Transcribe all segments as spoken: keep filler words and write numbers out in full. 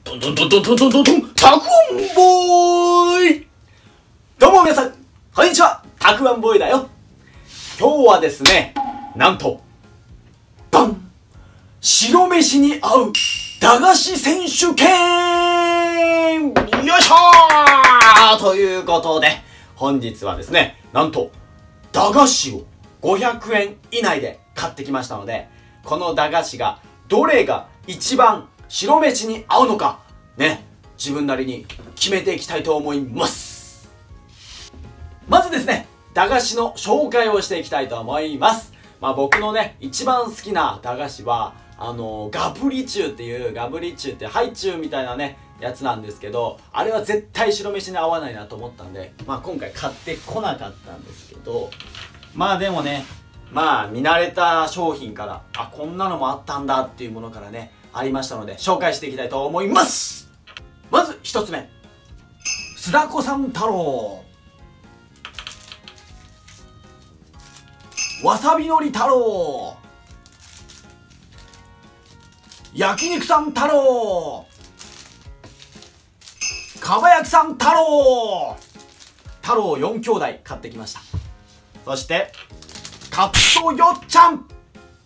トントントントントントントントン、たくあんボーイ。どうも皆さん、こんにちは、たくあんボーイだよ。今日はですね、なんと、バン、白飯に合う駄菓子選手権、よいしょーということで、本日はですね、なんと、駄菓子をごひゃくえん以内で買ってきましたので、この駄菓子がどれが一番白飯に合うのかね、自分なりに決めていきたいと思います。まずですね、駄菓子の紹介をしていきたいと思います。まあ僕のね、一番好きな駄菓子はあのガブリチューっていうガブリチューってハイチュウみたいなねやつなんですけど、あれは絶対白飯に合わないなと思ったんで、まあ今回買ってこなかったんですけど、まあでもね、まあ見慣れた商品から、あ、こんなのもあったんだっていうものからね、ありましたので紹介していきたいと思います。まず一つ目、須田子さん太郎、わさびのり太郎、焼肉さん太郎、かば焼きさん太郎、太郎よん兄弟買ってきました。そしてカットよっちゃん、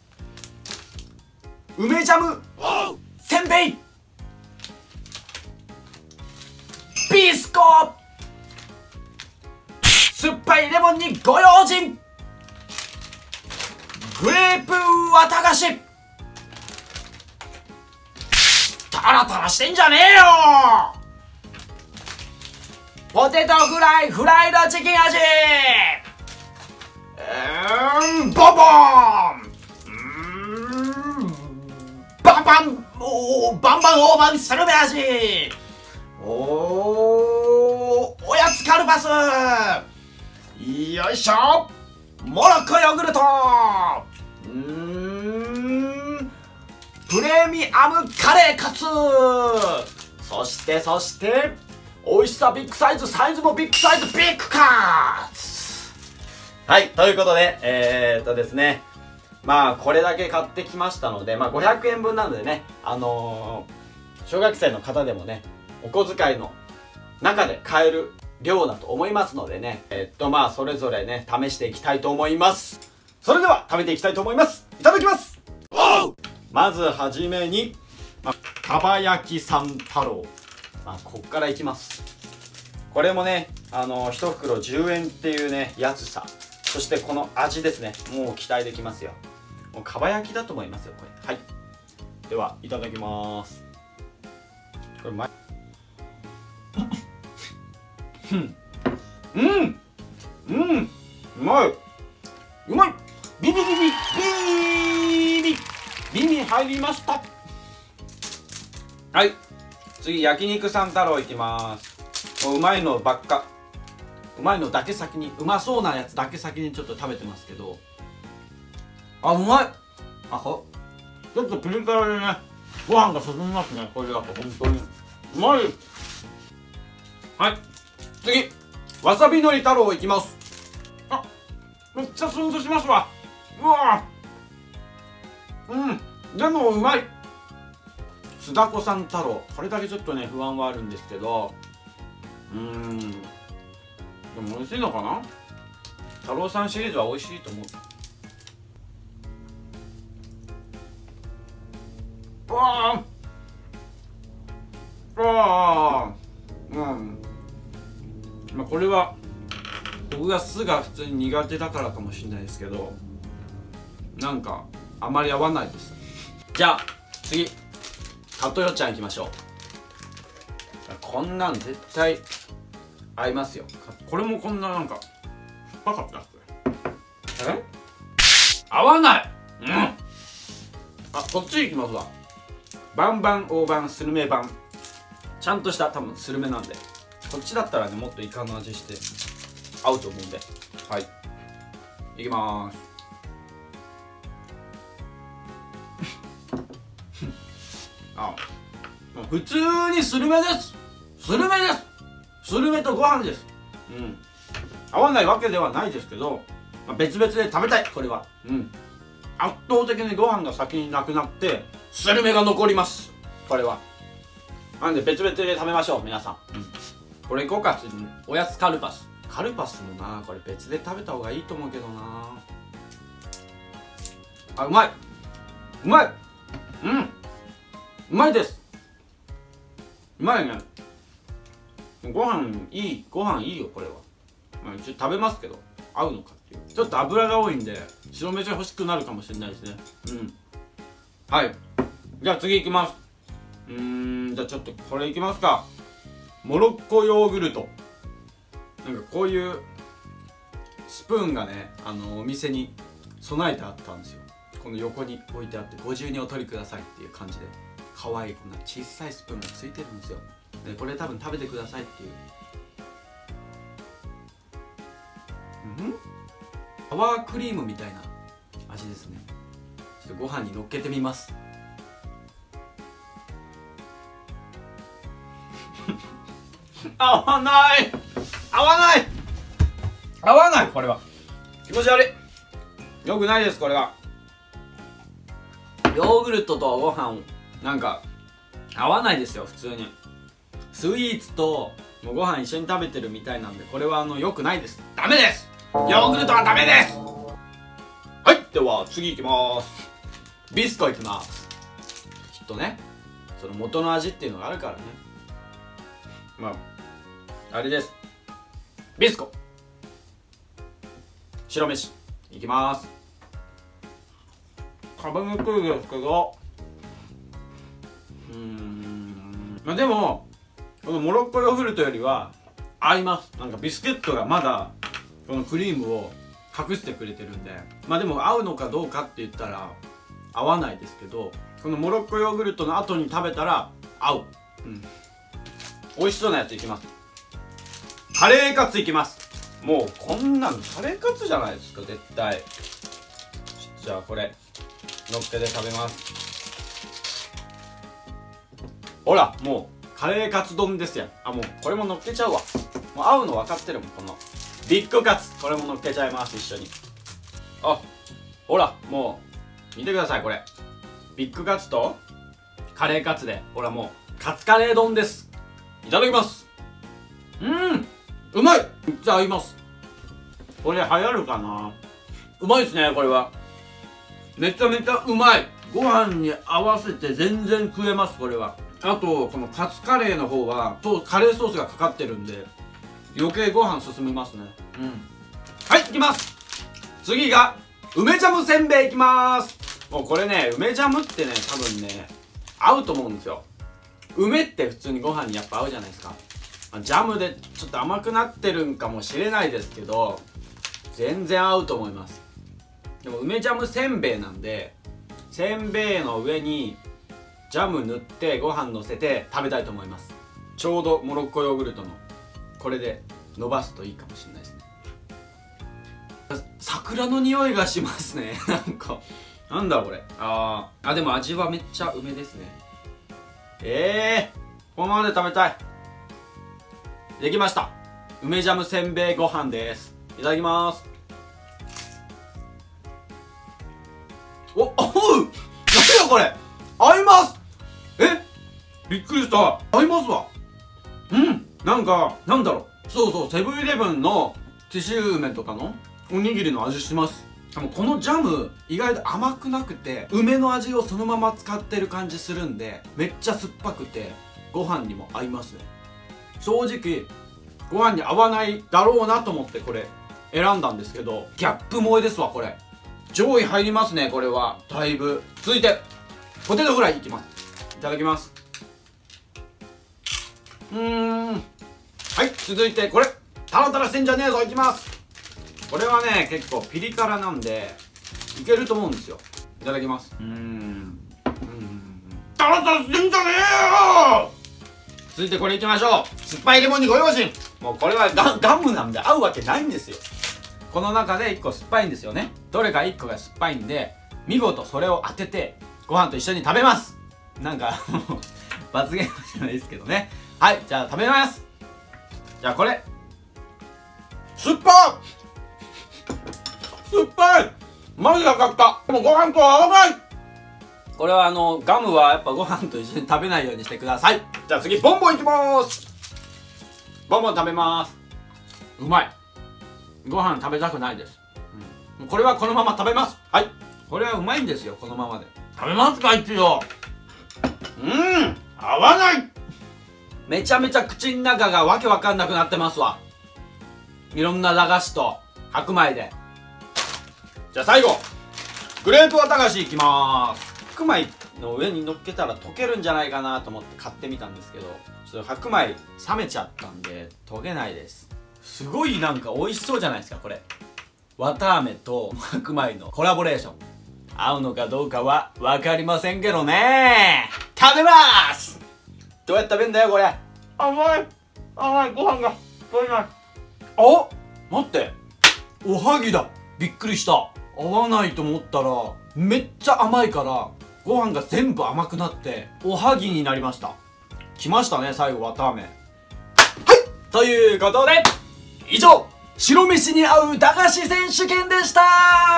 梅ジャムせんべい、ビスコ、酸っぱいレモンにご用心、グレープ綿菓子、タラタラしてんじゃねえよ、ポテトフライフライドチキン味、うーん、ボンボン、うーん、バンバン、おー、バンバンオーバンスルメ味、おー、おやつカルパス、よいしょ、モロッコヨーグルト、うーん、プレミアムカレーカツ、そしてそして美味しさビッグサイズ、サイズもビッグサイズ、ビッグカツ。はい、ということでえー、っとですね、まあこれだけ買ってきましたので、まあごひゃくえんぶんなのでね、あのー、小学生の方でもね、お小遣いの中で買える量だと思いますのでね、えー、っとまあそれぞれね試していきたいと思います。それでは食べていきたいと思います。いただきます。まずはじめに、まあ、かば焼きさん太郎、まあ、こっからいきます。これもね、あのー、いち袋じゅうえんっていうね安さ、そしてこの味ですね、もう期待できますよ。もうかば焼きだと思いますよこれ。はい、ではいただきます。これうまい。うんうんうん、うまい、うまい、ビビビビビビビビ入りました。はい、次焼肉さん太郎いきます。もううまいのばっか、うまいのだけ先に、うまそうなやつだけ先にちょっと食べてますけど、あ、うまい、あ、ほちょっとピリ辛でねご飯が進みますね、これだと本当にうまい。はい、次わさびのり太郎いきます。あ、めっちゃスンとしますわ。うわー、うん、でもうまい。須田子さん太郎、これだけちょっとね不安はあるんですけど、うーん、でも美味しいのかな。太郎さんシリーズは美味しいと思う。うわー、うわー、うん、まあこれは僕が酢が普通に苦手だからかもしれないですけど、なんかあまり合わないです。じゃあ次カットよっちゃんいきましょう。こんなん絶対合いますよ。これもこんななんか酸っぱかったっけ。え、合わない。うん、あ、こっちいきますわ。バンバン大判スルメ版、ちゃんとした多分スルメなんで、こっちだったらねもっとイカの味して合うと思うんで、はい、いきまーす。あ、普通にスルメです。スルメです。スルメとご飯です。うん、合わないわけではないですけど、まあ、別々で食べたいこれは。うん、圧倒的にご飯が先になくなってスルメが残ります。これはなんで別々で食べましょう皆さん。うん、これいこうか。次におやつカルパス。カルパスもなこれ別で食べた方がいいと思うけどな。あ、うまい、うまい、うん、うまいです。うまいね。ご飯いい、ご飯いいよこれは。まあ一応食べますけど合うのかっていう。ちょっと油が多いんで白飯欲しくなるかもしれないですね。うん、はい。じゃあ次いきます。うーん、じゃあちょっとこれいきますか。モロッコヨーグルト。なんかこういうスプーンがね、あのお店に備えてあったんですよ。この横に置いてあって、ご自由にお取りくださいっていう感じで、可愛いこんな小さいスプーンがついてるんですよ。でこれ多分食べてくださいっていう。うんサワークリームみたいな味ですね。ちょっとご飯に乗っけてみます。合わない合わない合わない。これは気持ち悪い。よくないです。これはヨーグルトとご飯なんか合わないですよ。普通にスイーツともうご飯一緒に食べてるみたいなんで、これはあの良くないです。ダメです。ヨーグルトはダメです。はい、では次いきます。ビスコいきます。きっとねその元の味っていうのがあるからね。まああれです。ビスコ白飯いきます。かぶむくいですけど、うーんまあでもこのモロッコヨーグルトよりは合います。なんかビスケットがまだこのクリームを隠してくれてるんで、まあでも合うのかどうかって言ったら合わないですけど、このモロッコヨーグルトの後に食べたら合う。うん、美味しそうなやついきます。カレーカツいきます。もうこんなんカレーカツじゃないですか絶対。じゃあこれのっけで食べます。ほらもうカレーカツ丼ですやん。あもうこれものっけちゃうわ。もう合うの分かってるもん。このビッグカツこれものっけちゃいます一緒に。あほらもう見てください。これビッグカツとカレーカツでほらもうカツカレー丼です。いただきます。うんうまい。めっちゃ合います。これ流行るかな。うまいですねこれは。めちゃめちゃうまい。ご飯に合わせて全然食えますこれは。あとこのカツカレーの方はとカレーソースがかかってるんで余計ご飯進みますね。うんはいいきます。次が梅ジャムせんべいいきます。もうこれね梅ジャムってね多分ね合うと思うんですよ。梅って普通にご飯にやっぱ合うじゃないですか。ジャムでちょっと甘くなってるんかもしれないですけど全然合うと思います。でも梅ジャムせんべいなんでせんべいの上にジャム塗ってご飯のせて食べたいと思います。ちょうどモロッコヨーグルトのこれで伸ばすといいかもしれないですね。桜の匂いがしますねなんかなんだこれ。あーあでも味はめっちゃ梅ですね。ええー、このままで食べたい。できました。梅ジャムせんべいご飯です。いただきます。お、おう何やこれ合います。えびっくりした。合いますわ。うんなんかなんだろうそうそうセブンイレブンの紀州梅とかのおにぎりの味します。でもこのジャム意外と甘くなくて梅の味をそのまま使ってる感じするんでめっちゃ酸っぱくてご飯にも合いますね。正直ご飯に合わないだろうなと思ってこれ選んだんですけどギャップ萌えですわ。これ上位入りますねこれはだいぶ。続いてポテトフライいきます。いただきます。うーんはい続いてこれタラタラしてんじゃねえぞいきます。これはね結構ピリ辛なんでいけると思うんですよ。いただきます。うーんうんタラタラしてんじゃねえよ。続いてこれいきましょう。酸っぱいレモンにご用心。もうこれは ガ, ガムなんで合うわけないんですよ。この中でいっこ酸っぱいんですよね。どれかいっこが酸っぱいんで見事それを当ててご飯と一緒に食べます。なんか罰ゲームじゃないですけどね。はいじゃあ食べます。じゃあこれ酸っぱい酸っぱいマジでかった。でもご飯とは合わない。 これはあのガムはやっぱご飯と一緒に食べないようにしてください。じゃあ次ボンボンいきまーす。ボンボン食べまーす。うまい。ご飯食べたくないです、うん、これはこのまま食べます。はい、これはうまいんですよ。このままで食べますか一応。うん、合わない。めちゃめちゃ口の中がわけわかんなくなってますわ。いろんな駄菓子と白米で。じゃあ最後グレープ綿菓子いきまーす。白米の上に乗っけたら溶けるんじゃないかなと思って買ってみたんですけど、ちょっと白米冷めちゃったんで溶けないです。すごいなんか美味しそうじゃないですかこれ。綿あめと白米のコラボレーション合うのかどうかは分かりませんけどね。食べまーす。どうやって食べんだよこれ。甘い甘い。ご飯が取れない。あ、待って、おはぎだ。びっくりした。合わないと思ったらめっちゃ甘いからご飯が全部甘くなっておはぎになりました。きましたね最後綿あめ。はい、ということで以上白飯に合う駄菓子選手権でした。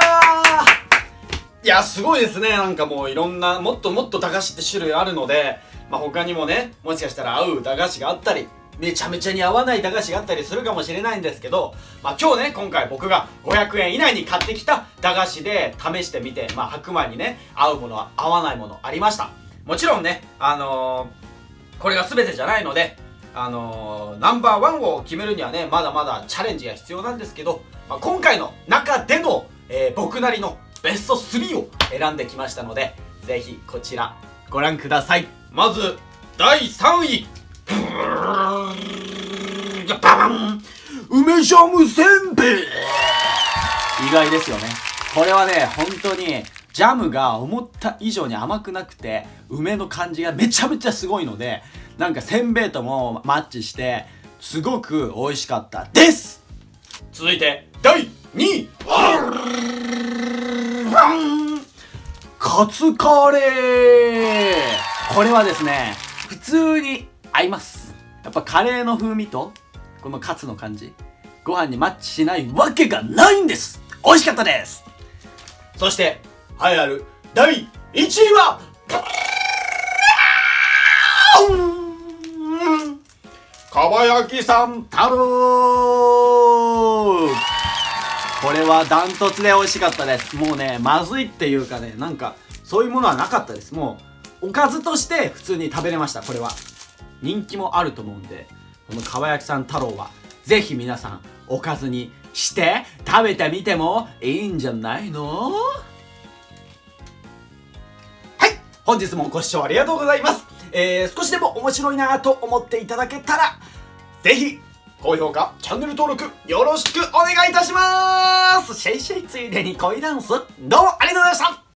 いやすごいですね。なんかもういろんなもっともっと駄菓子って種類あるので、まあ、他にもねもしかしたら合う駄菓子があったりめちゃめちゃに合わない駄菓子があったりするかもしれないんですけど、まあ、今日ね今回僕がごひゃくえん以内に買ってきた駄菓子で試してみて、まあ、白米にね合うものは合わないものありました。もちろんねあのー、これが全てじゃないのであのー、ナンバーワンを決めるにはねまだまだチャレンジが必要なんですけど、まあ、今回の中での、えー、僕なりのベストスリーを選んできましたのでぜひこちらご覧ください。まずだいさんいババン、梅ジャムせんべい。意外ですよね。これはね本当にジャムが思った以上に甘くなくて梅の感じがめちゃめちゃすごいので、なんかせんべいともマッチしてすごく美味しかったです。続いてだいにいカツカレー。これはですね普通に合います。やっぱカレーの風味とこのカツの感じご飯にマッチしないわけがないんです。美味しかったです。そして栄えあるだいいちいはかばやきさん太郎。これはダントツで美味しかったです。もうねまずいっていうかねなんかそういうものはなかったです。もうおかずとして普通に食べれました。これは人気もあると思うんでこのかばやきさん太郎はぜひ皆さんおかずにして食べてみてもいいんじゃないの。はい、本日もご視聴ありがとうございます。えー、少しでも面白いなと思っていただけたらぜひ高評価チャンネル登録よろしくお願いいたします。シェイシェイついでに恋ダンスどうもありがとうございました。